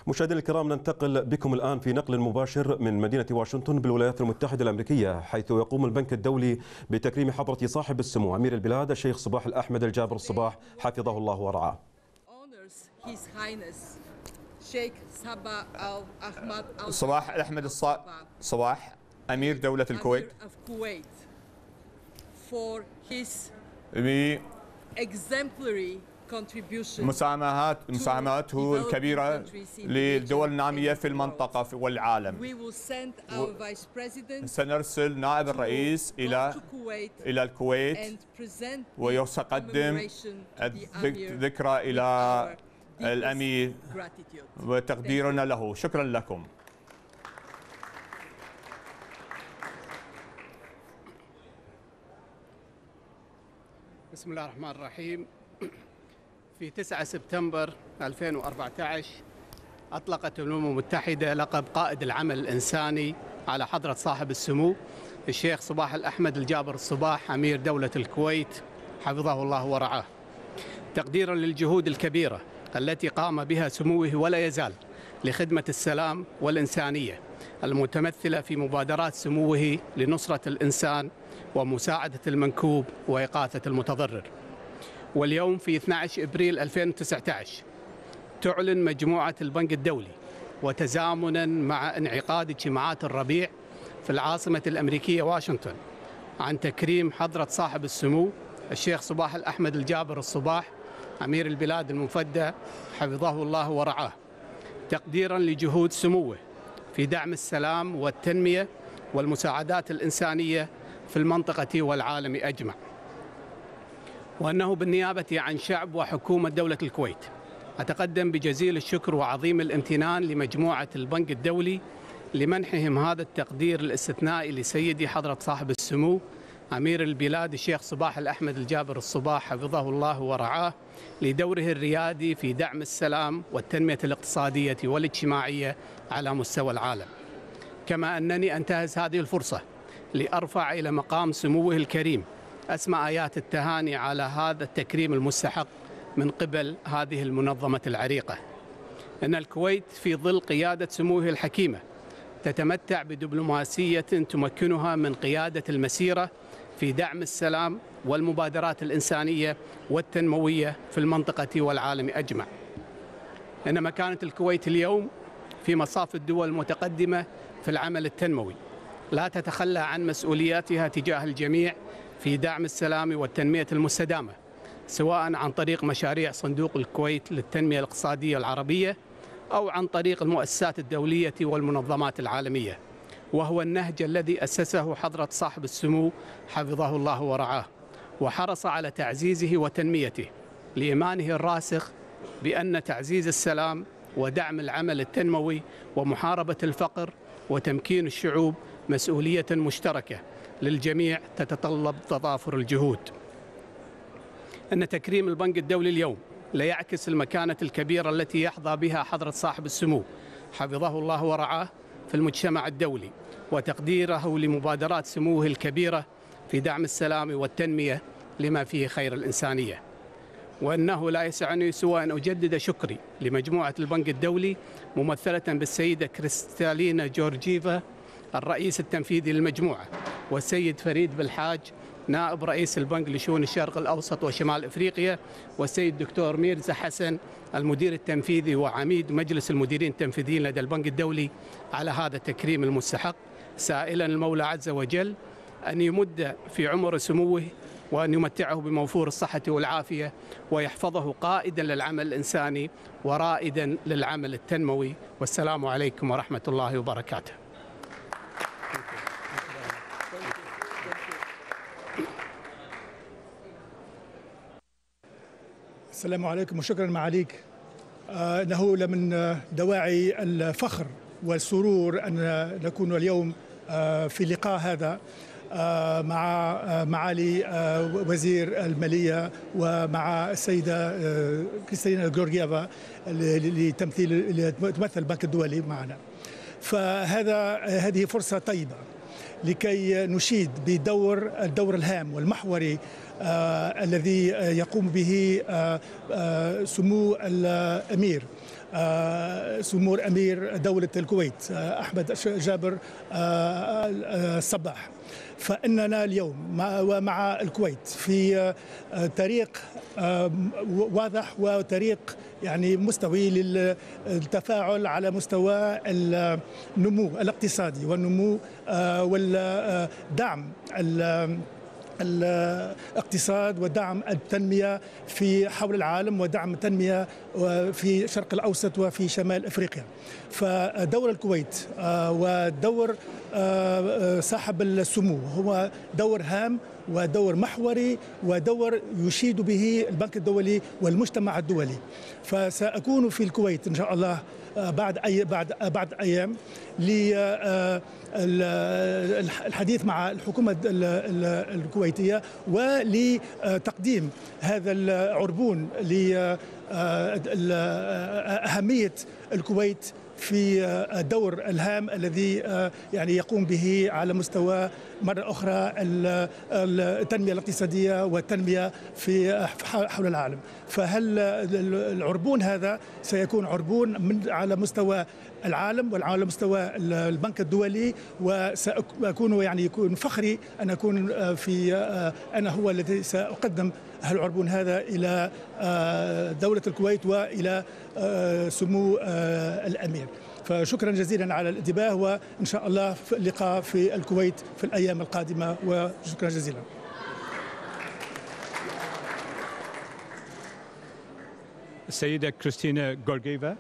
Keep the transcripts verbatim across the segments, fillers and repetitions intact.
مشاهدينا الكرام، ننتقل بكم الآن في نقل مباشر من مدينة واشنطن بالولايات المتحدة الأمريكية، حيث يقوم البنك الدولي بتكريم حضرة صاحب السمو أمير البلاد الشيخ صباح الأحمد الجابر الصباح حفظه الله ورعاه. صباح الأحمد الصباح أمير دولة الكويت مساهمات مساهماته الكبيرة للدول النامية في المنطقة والعالم. سنرسل نائب الرئيس إلى إلى الكويت ويقدم الذكرى إلى الأمير وتقديرنا له. شكرا لكم. بسم الله الرحمن الرحيم. في تسعة سبتمبر ألفين وأربعة عشر أطلقت الأمم المتحدة لقب قائد العمل الإنساني على حضرة صاحب السمو الشيخ صباح الأحمد الجابر الصباح أمير دولة الكويت حفظه الله ورعاه، تقديرا للجهود الكبيرة التي قام بها سموه ولا يزال لخدمة السلام والإنسانية المتمثلة في مبادرات سموه لنصرة الإنسان ومساعدة المنكوب وإغاثة المتضرر. واليوم في اثني عشر أبريل ألفين وتسعة عشر تعلن مجموعة البنك الدولي وتزامنا مع انعقاد اجتماعات الربيع في العاصمة الأمريكية واشنطن عن تكريم حضرة صاحب السمو الشيخ صباح الأحمد الجابر الصباح أمير البلاد المفدى حفظه الله ورعاه، تقديرا لجهود سموه في دعم السلام والتنمية والمساعدات الإنسانية في المنطقة والعالم أجمع. وأنه بالنيابة عن شعب وحكومة دولة الكويت أتقدم بجزيل الشكر وعظيم الامتنان لمجموعة البنك الدولي لمنحهم هذا التقدير الاستثنائي لسيدي حضرة صاحب السمو أمير البلاد الشيخ صباح الأحمد الجابر الصباح حفظه الله ورعاه لدوره الريادي في دعم السلام والتنمية الاقتصادية والاجتماعية على مستوى العالم. كما أنني أنتهز هذه الفرصة لأرفع إلى مقام سموه الكريم أسمى آيات التهاني على هذا التكريم المستحق من قبل هذه المنظمة العريقة. إن الكويت في ظل قيادة سموه الحكيمة تتمتع بدبلوماسية تمكنها من قيادة المسيرة في دعم السلام والمبادرات الإنسانية والتنموية في المنطقة والعالم أجمع. إن مكانة الكويت اليوم في مصاف الدول المتقدمة في العمل التنموي لا تتخلى عن مسؤولياتها تجاه الجميع في دعم السلام والتنمية المستدامة، سواء عن طريق مشاريع صندوق الكويت للتنمية الاقتصادية العربية أو عن طريق المؤسسات الدولية والمنظمات العالمية، وهو النهج الذي أسسه حضرة صاحب السمو حفظه الله ورعاه، وحرص على تعزيزه وتنميته لإيمانه الراسخ بأن تعزيز السلام ودعم العمل التنموي ومحاربة الفقر وتمكين الشعوب مسؤولية مشتركة للجميع تتطلب تضافر الجهود. أن تكريم البنك الدولي اليوم لا يعكس المكانة الكبيرة التي يحظى بها حضرة صاحب السمو حفظه الله ورعاه في المجتمع الدولي، وتقديره لمبادرات سموه الكبيرة في دعم السلام والتنمية لما فيه خير الإنسانية. وأنه لا يسعني سوى أن أجدد شكري لمجموعة البنك الدولي ممثلة بالسيدة كريستالينا جورجيفا الرئيس التنفيذي للمجموعة، والسيد فريد بالحاج نائب رئيس البنك لشؤون الشرق الأوسط وشمال إفريقيا، والسيد دكتور ميرزا حسن المدير التنفيذي وعميد مجلس المديرين التنفيذيين لدى البنك الدولي على هذا التكريم المستحق، سائلا المولى عز وجل أن يمد في عمر سموه وأن يمتعه بموفور الصحة والعافية، ويحفظه قائدا للعمل الإنساني ورائدا للعمل التنموي. والسلام عليكم ورحمة الله وبركاته. السلام عليكم وشكرا معاليك. إنه لمن دواعي الفخر والسرور أن نكون اليوم في لقاء هذا مع معالي وزير المالية ومع السيدة كريستالينا جورجيفا لتمثيل تمثل البنك الدولي معنا. فهذا هذه فرصة طيبة لكي نشيد بدور الدور الهام والمحوري الذي يقوم به سمو الأمير سمو أمير دولة الكويت أحمد جابر الصباح. فإننا اليوم ومع الكويت في طريق واضح وطريق يعني مستوي للتفاعل على مستوى النمو الاقتصادي والنمو والدعم الاقتصاد ودعم التنمية في حول العالم ودعم التنمية في الشرق الأوسط وفي شمال أفريقيا. فدور الكويت ودور صاحب السمو هو دور هام ودور محوري ودور يشيد به البنك الدولي والمجتمع الدولي. فسأكون في الكويت إن شاء الله بعد أي بعد بعد أيام للحديث مع الحكومة الكويتية ولتقديم هذا العربون لأهمية الكويت في الدور الهام الذي يعني يقوم به على مستوى مرة أخرى التنمية الاقتصادية والتنمية في حول العالم. فهل العربون هذا سيكون عربون من على مستوى العالم وعلى مستوى البنك الدولي، وسأكون يعني يكون فخري أن أكون في أنا هو الذي سأقدم العربون هذا إلى دولة الكويت وإلى سمو الأمير. فشكرا جزيلا على الانتباه، وإن شاء الله اللقاء في الكويت في الأيام القادمة، وشكرا جزيلا. السيدة كريستينا غورغيفا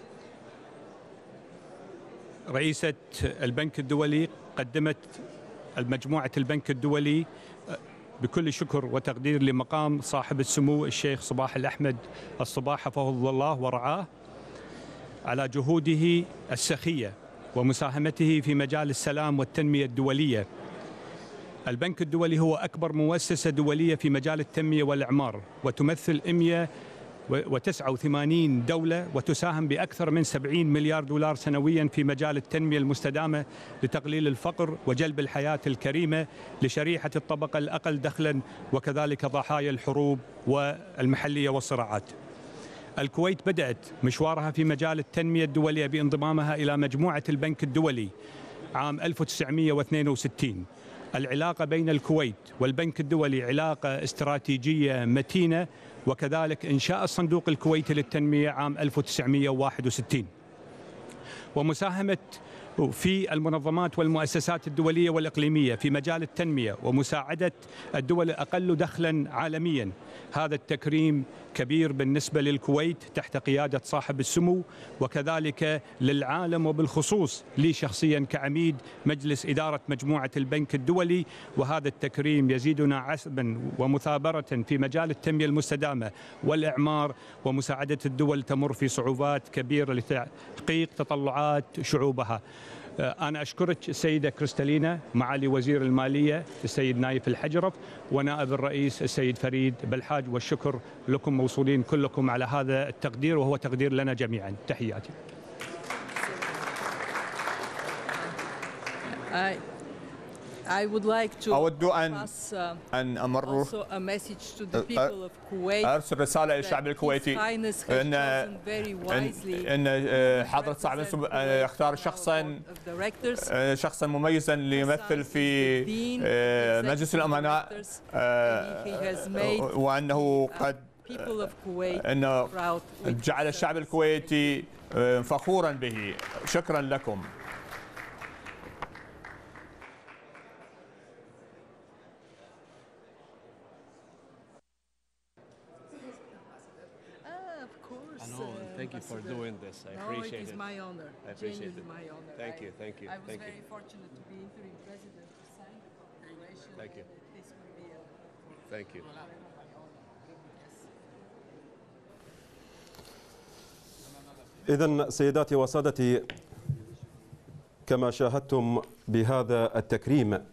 رئيسة البنك الدولي قدمت المجموعة البنك الدولي بكل شكر وتقدير لمقام صاحب السمو الشيخ صباح الأحمد الصباح حفظه الله ورعاه على جهوده السخية ومساهمته في مجال السلام والتنمية الدولية. البنك الدولي هو أكبر مؤسسة دولية في مجال التنمية والإعمار، وتمثل مئة وتسعة وثمانين دولة، وتساهم بأكثر من سبعين مليار دولار سنويا في مجال التنمية المستدامة لتقليل الفقر وجلب الحياة الكريمة لشريحة الطبقة الأقل دخلا، وكذلك ضحايا الحروب والمحلية والصراعات. الكويت بدأت مشوارها في مجال التنمية الدولية بانضمامها إلى مجموعة البنك الدولي عام ألف وتسعمئة واثنين وستين. العلاقة بين الكويت والبنك الدولي علاقة استراتيجية متينة، وكذلك إنشاء الصندوق الكويتي للتنمية عام ألف وتسعمئة وواحد وستين، ومساهمة في المنظمات والمؤسسات الدولية والإقليمية في مجال التنمية ومساعدة الدول الأقل دخلا عالميا. هذا التكريم كبير بالنسبة للكويت تحت قيادة صاحب السمو، وكذلك للعالم وبالخصوص لي شخصيا كعميد مجلس إدارة مجموعة البنك الدولي. وهذا التكريم يزيدنا عزما ومثابرة في مجال التنمية المستدامة والإعمار ومساعدة الدول تمر في صعوبات كبيرة لتحقيق تطلعات شعوبها. أنا أشكرك السيدة كريستالينا، معالي وزير المالية السيد نايف الحجرف، ونائب الرئيس السيد فريد بالحاج، والشكر لكم موصولين كلكم على هذا التقدير، وهو تقدير لنا جميعا. تحياتي. I would like to أود أن pass uh, أن أمر also a message to the people of Kuwait. أرسل رسالة للشعب الكويتي أن أن حضرة صاحب السمو اختار شخصا شخصا مميزا ليمثل في مجلس الأمناء، وأنه قد أنه جعل الشعب الكويتي فخورا به. شكرا لكم. Thank you for doing this. I appreciate it. No, it is my honor. I appreciate it. My honor. Thank you. Thank you. I was thank very you. fortunate to be interim president to sign the proclamation. Thank you. This would be a Thank you. إذن سيداتي وسادتي، كما شاهدتم بهذا التكريم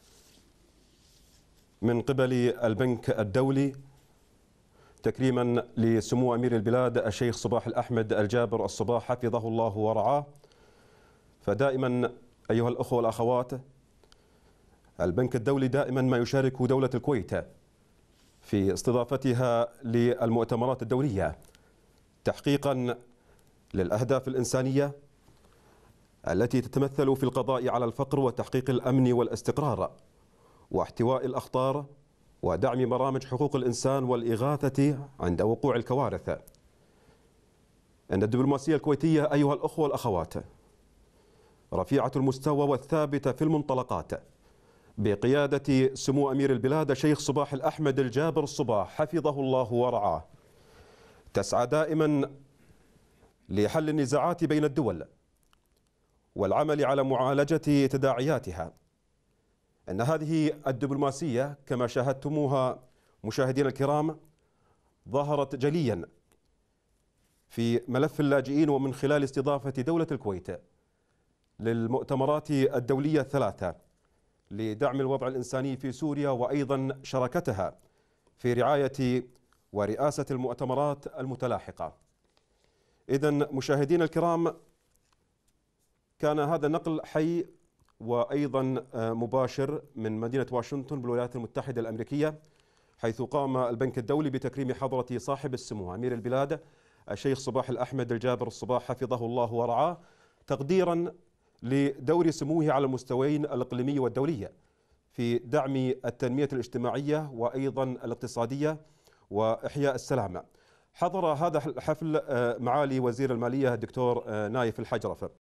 من قبل البنك الدولي، تكريما لسمو أمير البلاد الشيخ صباح الأحمد الجابر الصباح حفظه الله ورعاه. فدائما أيها الأخوة والأخوات، البنك الدولي دائما ما يشارك دولة الكويت في استضافتها للمؤتمرات الدولية تحقيقا للأهداف الإنسانية التي تتمثل في القضاء على الفقر وتحقيق الأمن والاستقرار واحتواء الأخطار ودعم برامج حقوق الإنسان والإغاثة عند وقوع الكوارث. أن الدبلوماسية الكويتية أيها الأخوة والأخوات رفيعة المستوى والثابتة في المنطلقات بقيادة سمو أمير البلاد الشيخ صباح الأحمد الجابر الصباح حفظه الله ورعاه، تسعى دائما لحل النزاعات بين الدول والعمل على معالجة تداعياتها. أن هذه الدبلوماسية كما شاهدتموها مشاهدينا الكرام ظهرت جليا في ملف اللاجئين ومن خلال استضافة دولة الكويت للمؤتمرات الدولية الثلاثة لدعم الوضع الإنساني في سوريا، وأيضا شراكتها في رعاية ورئاسة المؤتمرات المتلاحقة. إذن مشاهدينا الكرام كان هذا نقل حي وأيضا مباشر من مدينة واشنطن بالولايات المتحدة الأمريكية، حيث قام البنك الدولي بتكريم حضرة صاحب السمو أمير البلاد الشيخ صباح الأحمد الجابر الصباح حفظه الله ورعاه، تقديرا لدور سموه على المستويين الإقليمي والدولي في دعم التنمية الاجتماعية وأيضا الاقتصادية وإحياء السلام. حضر هذا الحفل معالي وزير المالية الدكتور نايف الحجرف،